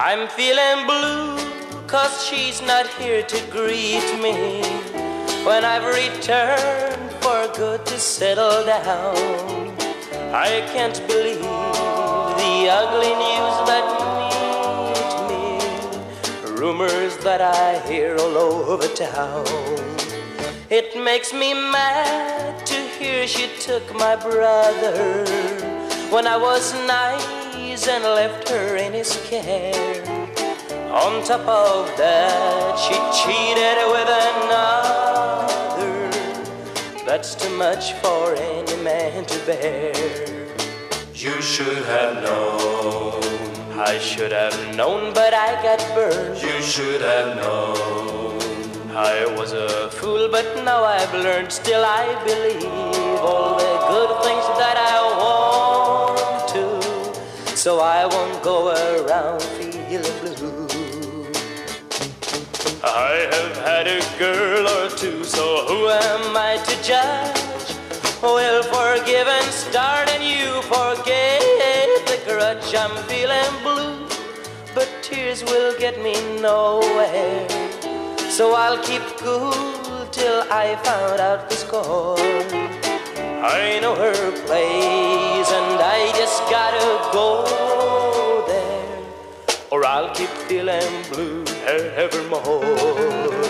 I'm feeling blue 'cause she's not here to greet me when I've returned for good to settle down. I can't believe the ugly news that meet me, rumors that I hear all over town. It makes me mad to hear she took my brother when I was nice and left her in his care. On top of that, she cheated with another. That's too much for any man to bear. You should have known. I should have known, but I got burned. You should have known. I was a fool, but now I've learned. Still I believe all the good things that I want to, so I won't go around feeling blue. I have had a girl or two, so who am I to judge? We'll forgive and start and you forget the grudge. I'm feeling blue, but tears will get me nowhere, so I'll keep cool till I found out the score. I know her place and I just gotta go there, or I'll keep feeling blue evermore.